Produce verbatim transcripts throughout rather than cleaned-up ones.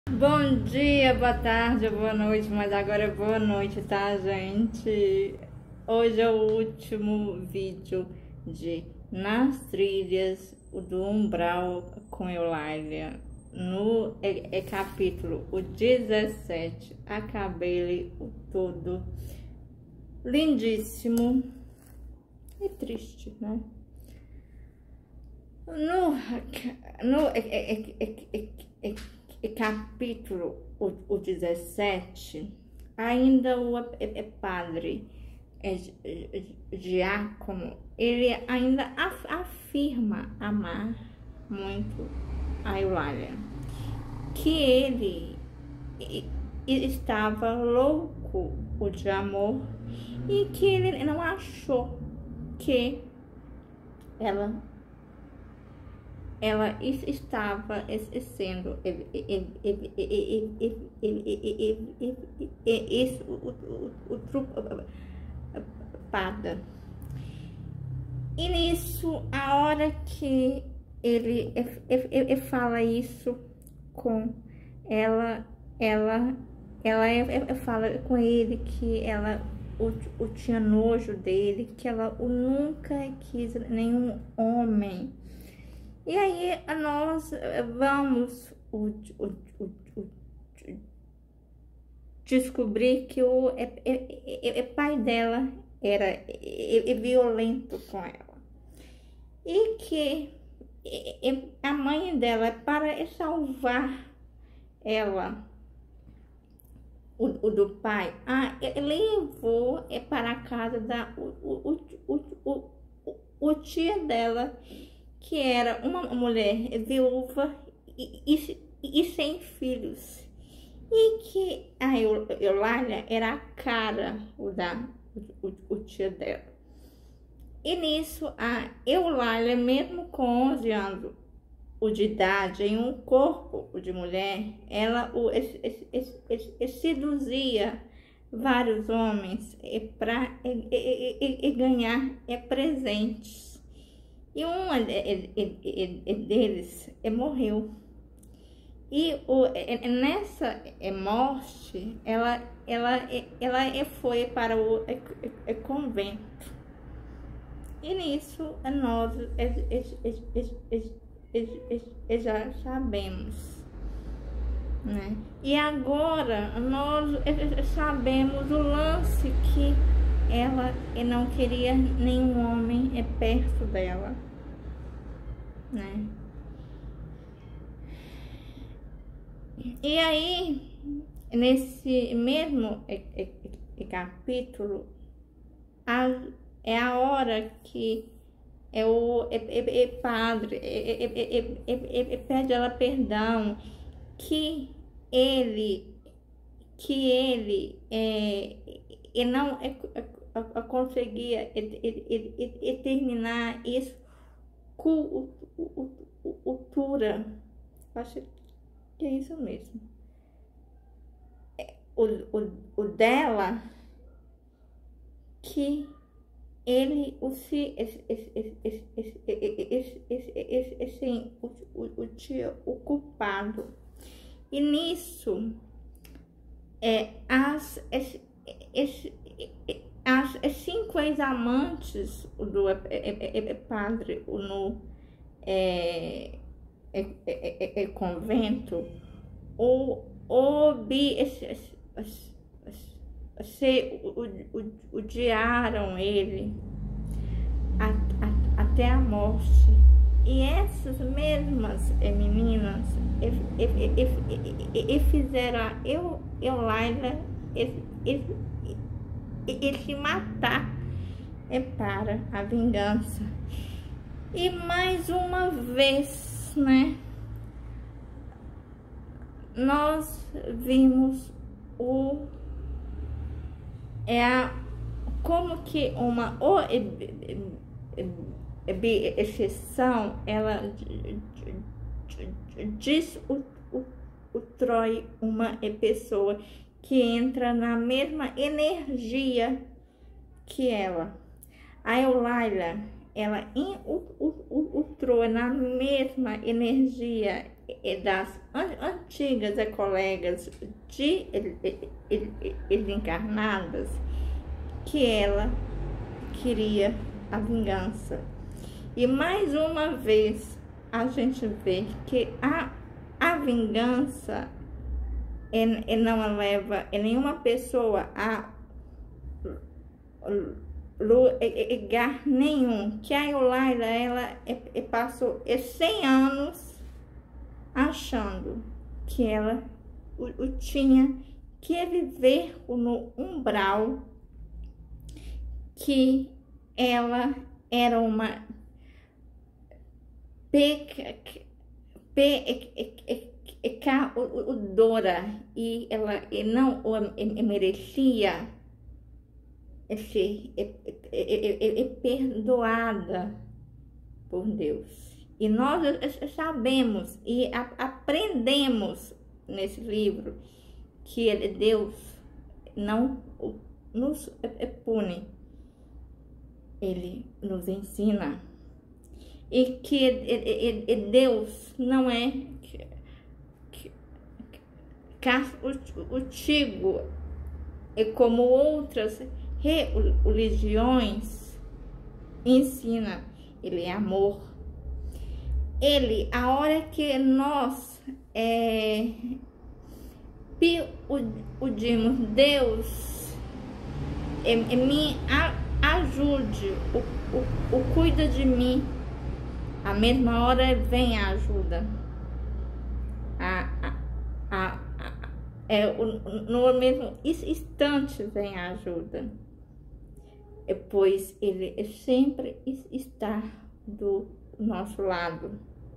Bom dia, boa tarde, boa noite, mas agora é boa noite, tá, gente? Hoje é o último vídeo de Nas Trilhas do Umbral com Eulália. No é, é capítulo o dezessete, acabei ele o todo lindíssimo e triste, né? No, no é, é, é, é, é, é capítulo o, o dezessete, ainda o é, é padre, é, é, é, diácono, ele ainda af, afirma amar muito a Eulália, que ele e, e estava louco de amor e que ele não achou que ela ela estava sendo usurpada. E nisso, a hora que ele fala isso com ela, ela, ela fala com ele que ela o, o tinha nojo dele, que ela nunca quis nenhum homem. E aí nós vamos o, o, o, o, descobrir que o é, é, é, pai dela era é, é violento com ela. E que é, a mãe dela, para salvar ela o, o do pai, a, levou é, para a casa da o, o, o, o, o, o tia dela, que era uma mulher viúva e, e, e sem filhos, e que a Eulália era a cara da o, o, o tia dela. E nisso a Eulália, mesmo com onze anos de idade, em um corpo de mulher, ela o, es, es, es, es, es, seduzia vários homens para ganhar é, presentes. E um deles morreu. E o, nessa morte, ela, ela, ela foi para o convento. E nisso, nós já sabemos, né? E agora, nós sabemos o lance que ela não queria nenhum homem é perto dela, né? E aí, nesse mesmo capítulo, a, é a hora que é o é, é, é padre é, é, é, é, pede ela perdão, que ele que ele é, e não é, eu conseguia terminar isso com cultura. Acho que é isso mesmo. O, o, o dela, que ele o se assim o, o tinha o culpado. E nisso é as esse, esse, as cinco ex-amantes do é, é, é, padre no é, é, é, é, convento, ou obi se odiaram ele a, a, até a morte. E essas mesmas meninas e, e, e, e fizeram a eu, Eulália e, e, e se matar é para a vingança. E mais uma vez, né, nós vimos o é a, como que uma exceção ela destrói uma pessoa que entra na mesma energia que ela. A Eulália, ela entrou na mesma energia das antigas colegas de encarnadas, que ela queria a vingança. E mais uma vez a gente vê que a, a vingança é, é não leva é nenhuma pessoa a lugar nenhum. Que a Eulalia, ela é, é, passou cem anos achando que ela o, o tinha que viver no umbral, que ela era uma pecadora e ela e não merecia ser é, é, é perdoada por Deus. E nós sabemos e aprendemos nesse livro que Deus não nos pune, Ele nos ensina. E que Deus não é castigo, é como outras religiões ensina. Ele é amor. Ele, a hora que nós é, pedimos, Deus, é, é, me ajude, o, o, o cuida de mim, a mesma hora vem a ajuda. A, a, a, a, é, o, no mesmo instante vem a ajuda. Pois ele sempre está do nosso lado.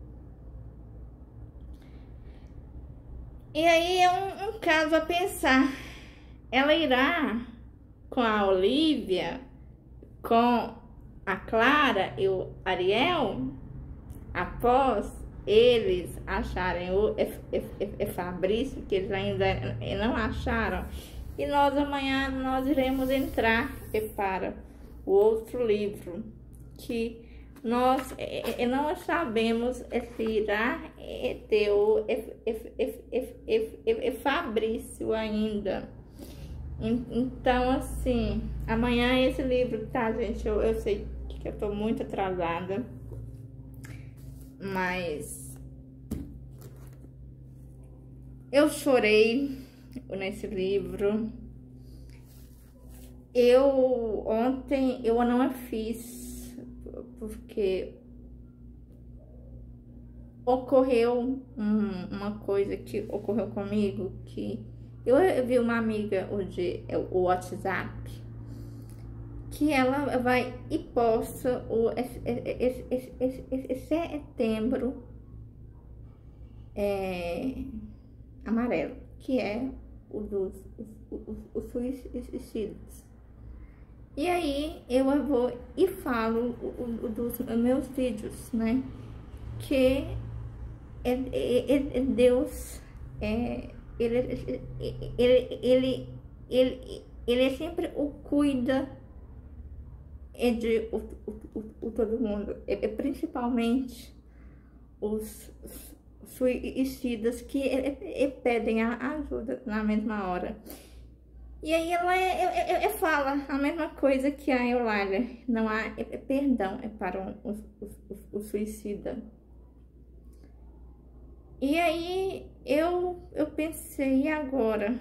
E aí é um, um caso a pensar. Ela irá com a Olivia, com a Clara e o Ariel, após eles acharem o F, F, F, Fabrício, que eles ainda não acharam. E nós amanhã nós iremos entrar para o outro livro, que nós é, não sabemos se irá ter o F, F, F, F, F, F, Fabrício ainda. Então, assim, amanhã esse livro, tá, gente? Eu, eu sei que eu tô muito atrasada, mas eu chorei nesse livro. Eu ontem eu não fiz porque ocorreu um, uma coisa que ocorreu comigo, que eu, eu vi uma amiga hoje, o WhatsApp, que ela vai e posta o esse, esse, esse, esse, esse setembro é, amarelo, que é o dos os, os suicidas. E aí eu vou e falo o, o, dos meus vídeos, né? Que é, é, é Deus, é, ele, ele, ele, ele, ele sempre o cuida de o, o, o, todo mundo, é, principalmente os suicidas que é, é, pedem a ajuda na mesma hora. E aí ela é, é, é, fala a mesma coisa que a Eulalia, não há é, é perdão é para o, o, o, o suicida. E aí eu, eu pensei, e agora?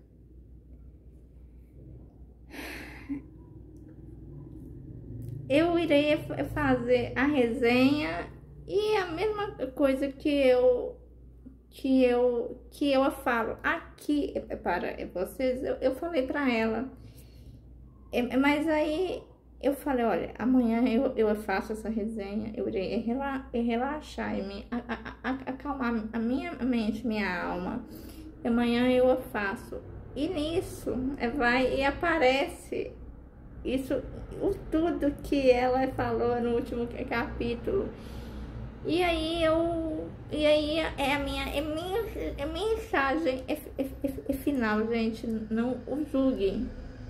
Eu irei fazer a resenha e a mesma coisa que eu que eu que eu falo aqui para vocês, eu, eu falei para ela, é, mas aí eu falei, olha, amanhã eu, eu faço essa resenha, eu irei rela, relaxar e me, a, a, a, acalmar a minha mente, minha alma, e amanhã eu faço, e nisso vai e aparece isso, o tudo que ela falou no último capítulo. E aí eu, e aí é a minha, é minha, é minha mensagem é, é, é final, gente, não o julguem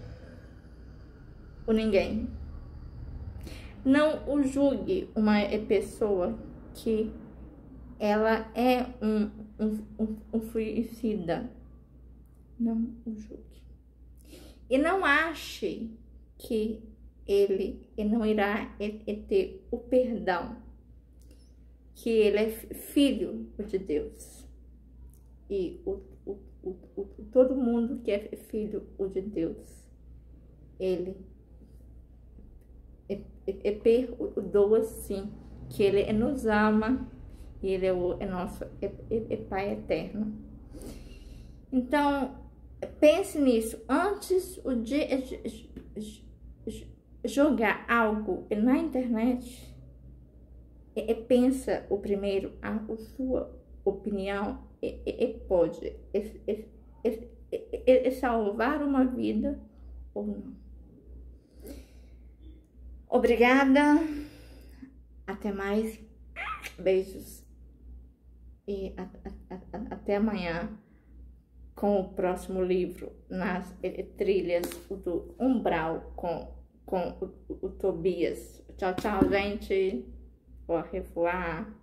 o ninguém, não o julgue uma pessoa que ela é um, um, um, um suicida. Não o julgue. E não ache que ele, ele não irá ter o perdão, que ele é filho de Deus. E o, o, o, o, todo mundo que é filho de Deus, ele é, é, é perdoa sim, que ele nos ama e ele é, o, é nosso é, é, é Pai eterno. Então, pense nisso. Antes de jogar algo na internet, é, é, pensa o primeiro, a, a sua opinião é, é, pode é, é, é, é, é salvar uma vida ou não. Obrigada, até mais, beijos e a, a, a, até amanhã com o próximo livro, nas trilhas do Umbral com, com o, o, o Tobias. Tchau, tchau, gente. Au revoir.